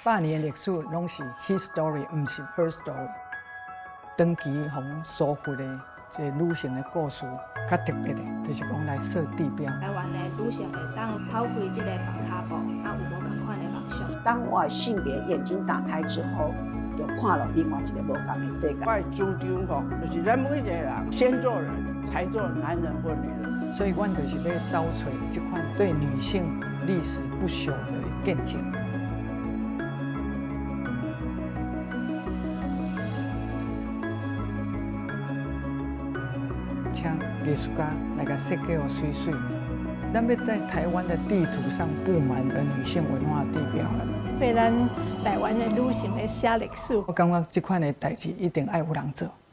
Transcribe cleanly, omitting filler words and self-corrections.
100年历史拢是 his story， 唔是 her story。长期从疏忽的这女性的故事，较特别的，就是讲来设地标。 台湾的女性会当抛开这个绑脚布，有无同款的梦想。 当我的性别眼睛打开之后，就看了另外一个无同的世界。 我的主张吼，就是咱每一个人先做人，才做男人或女人。 所以，阮就是要找出这款对女性历史不朽的见证。请艺术家来个设计我水水，咱要在台湾的地图上布满了女性文化地标了。 为咱台湾的女性的写历史， 我感觉这款的代志一定要有人做。